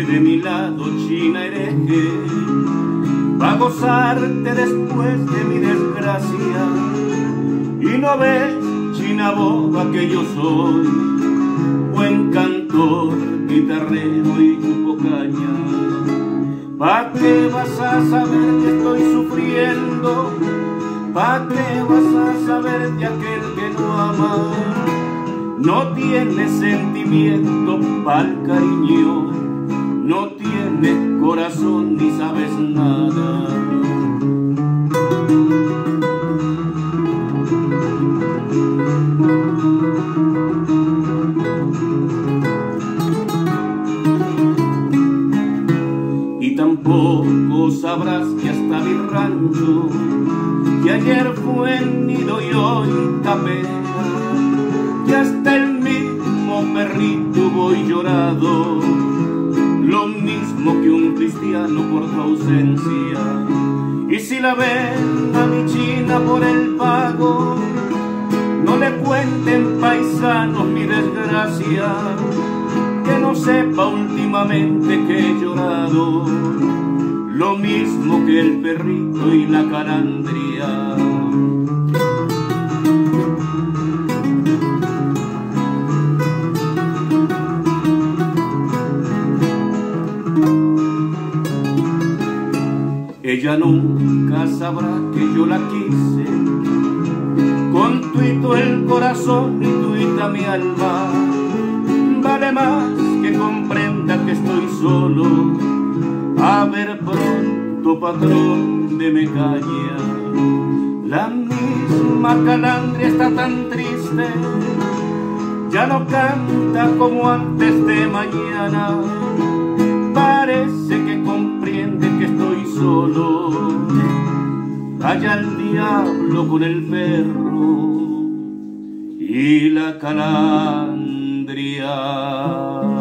de mi lado, China hereje, va a gozarte después de mi desgracia. Y no ves, China boba, que yo soy buen cantor, guitarrero y cupocaña. ¿Pa' qué vas a saber que estoy sufriendo? ¿Pa' qué vas a saber de aquel que no ama? No tiene sentimiento pa'l cariño, no tienes corazón ni sabes nada. Y tampoco sabrás que hasta mi rancho, que ayer fue nido y hoy tapera, que hasta el mismo perrito voy llorado, lo mismo que un cristiano por tu ausencia. Y si la ven a mi China por el pago, no le cuenten paisanos mi desgracia, que no sepa últimamente que he llorado, lo mismo que el perrito y la calandria. Ella nunca sabrá que yo la quise, con tuito el corazón y tuita mi alma. Vale más que comprenda que estoy solo, a ver pronto, patrón de Mecaña. La misma calandria está tan triste, ya no canta como antes de mañana. Parece que comprende que estoy solo, allá el diablo con el perro y la calandria.